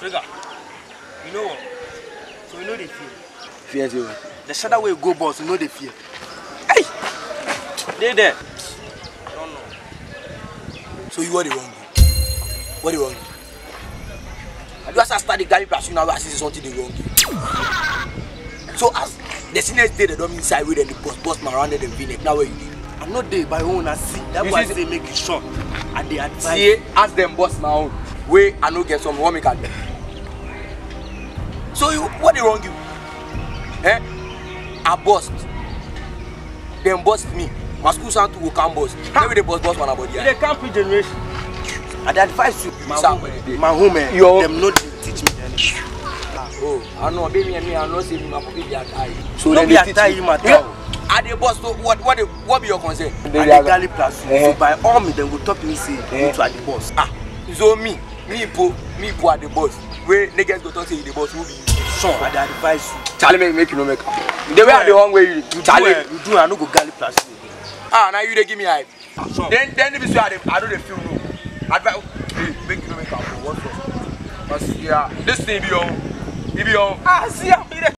Trigger. You know what? So you know the fear. Fear you. The shadow way go boss, you know the fear. Hey! They there. I don't know. So you what the wrong? What the wrong? I just start the Gary plus you now I see something the wrong. So as the senior day they don't inside with the boss man around the V-neck. Now where you did? I'm not there by own I see. That's why I say make it short. And they advise. See, ask them boss my own. Wait, I know get some woman can. So you what the wrong you? Eh? I bust. Them bust me. My school sound to go can bust. Maybe they bust one about you. They can't be generation. I advise you. My home, them not teach me anything. Oh, I know, baby, and me, I know, say my baby are tired. So don't be tired, my town. Are they boss? So what be your concern? They are Galley Plus. So by all me, then go talk me say you to the boss. Ah, so me po are the boss. Where niggas go talk say the boss will be. Son, I advise you. Charlie make you no make. The way the wrong way you Charlie. You do I no go Galley Plus. Ah, now you they give me hype. Son. Then if you say I don't dey feel no. Advise make you no make up for what for. But yeah, this thing be on. Ah, see